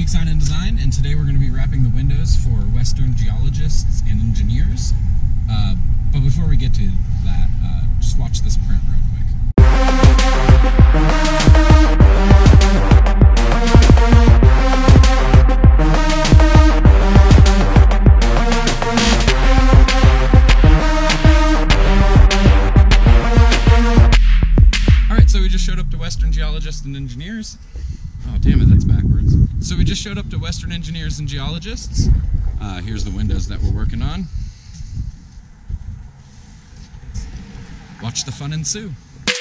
Uneek Sign and Design, and today we're going to be wrapping the windows for Western geologists and engineers. But before we get to that, just watch this print real quick. Alright, so we just showed up to Western geologists and engineers. Oh, damn it, that's backwards. So we just showed up to Western engineers and geologists. Here's the windows that we're working on. Watch the fun ensue.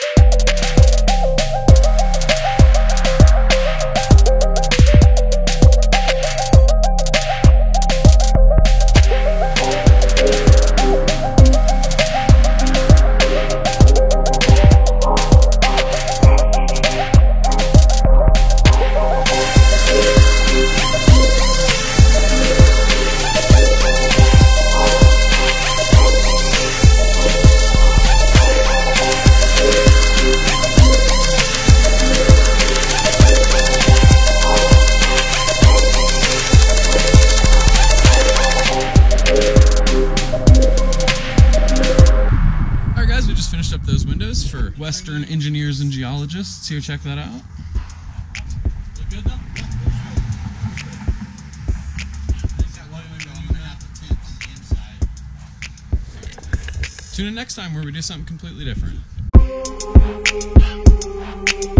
Finished up those windows for Western engineers and geologists. Here, check that out. Look good though? Tune in next time where we do something completely different.